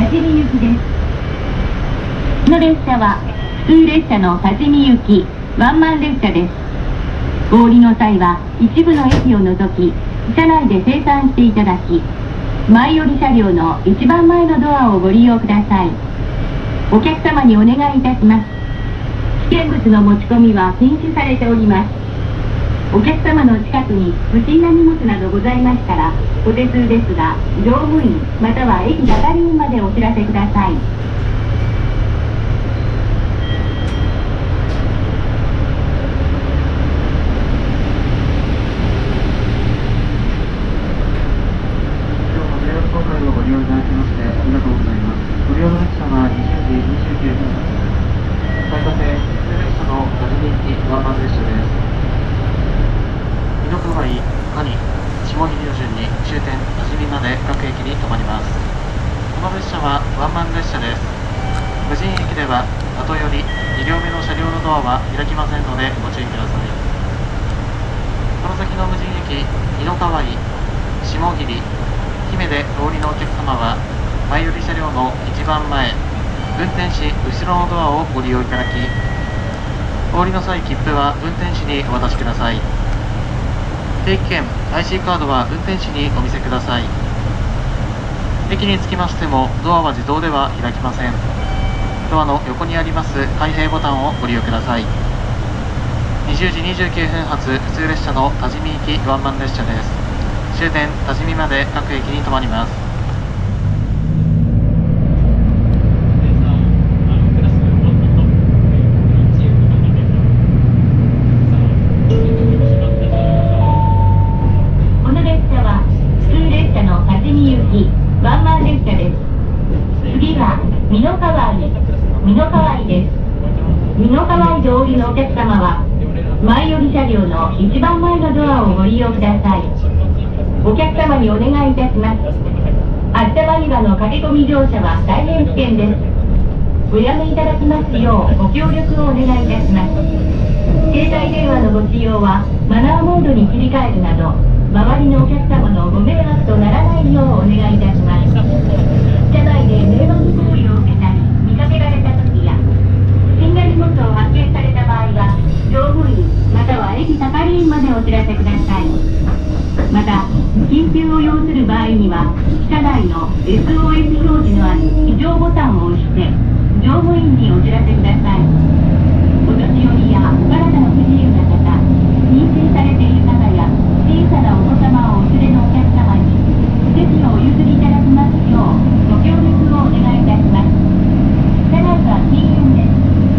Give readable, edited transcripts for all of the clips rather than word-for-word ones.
多治見行きです。この列車は普通列車の多治見行きワンマン列車です。お降りの際は一部の駅を除き車内で精算していただき、前寄り車両の一番前のドアをご利用ください。お客様にお願いいたします。危険物の持ち込みは禁止されております。お客様の近くに不審な荷物などございましたら、お手数ですが乗務員または駅係員までお知らせください。 ご利用いただきましてありがとうございます。ご利用の列車は20時29分発、最多線普通列車の多治見行きワンマン列車です。美濃加井、蟹、下桐を順に終点多治見まで各駅に停まります。この列車はワンマン列車です。無人駅では後より2両目の車両のドアは開きませんのでご注意ください。この先の無人駅美濃加井、下桐、姫でお降りのお客様は前寄り車両の一番前、運転士後ろのドアをご利用いただき、お降りの際切符は運転士にお渡しください。定期券 IC カードは運転士にお見せください。駅に着きましてもドアは自動では開きません。ドアの横にあります開閉ボタンをご利用ください。20時29分発普通列車の多治見行きワンマン列車です。終点多治見まで各駅に停まります。 この列車は普通列車の多治見行きワンマン列車です。次は美濃加井です。美濃加井でお降りのお客様は前寄り車両の一番前のドアをご利用ください。お客様にお願いいたします。あったまり場の駆け込み乗車は大変危険です。おやめいただきますようご協力をお願いいたします。携帯電話のご使用はマナーモードに切り替えるなど、周りのお客様のご迷惑とならないようお願いいたします。車内で迷惑行為を受けたり見かけられた時や不審な荷物を発見された場合は乗務員または駅係員までお知らせください。また緊急を要する場合には車内の SOS 表示のある非常ボタンを押して乗務員にお知らせください。お年寄りやお体の不自由な方、妊娠されている方や小さなお子様をお連れのお客様に席をお譲りいただきますようご協力をお願いいたします。車内は禁煙です。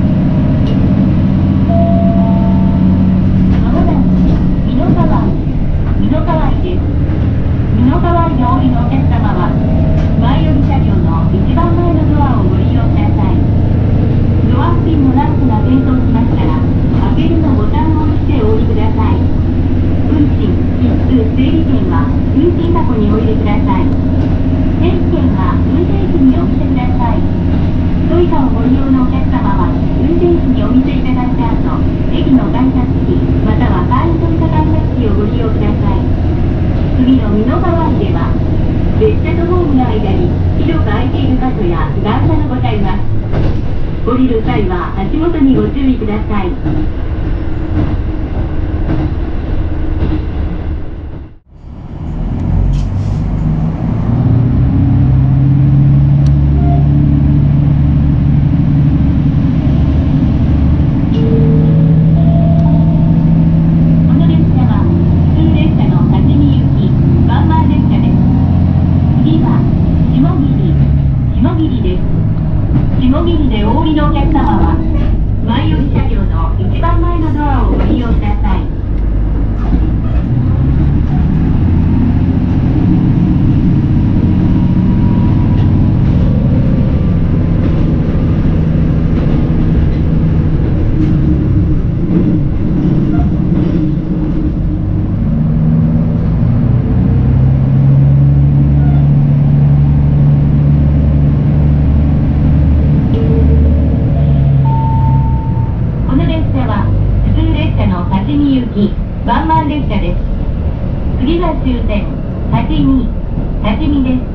まもなく美濃加井です。美濃加井でお降りのお客様は前寄り車両の一番前のドアをご利用ください。ドア付近のランプが点灯しましたら開けるのボタンを押してお降りください。運賃、切符、整理券は運賃箱にお入れください。整理券は運転士にお見せください。トイカをご利用のお客様は運転士にお見せいただいた後、駅の改札機または簡易トイカ改札機をご利用ください。次の美濃加井では列車とホームの間に広く空いている箇所や段差がございます。降りる際は足元にご注意ください。下桐でお降りのお客様は前寄り車両の一番前のドアをご利用ください。ワンマン列車です。次は終点多治見です。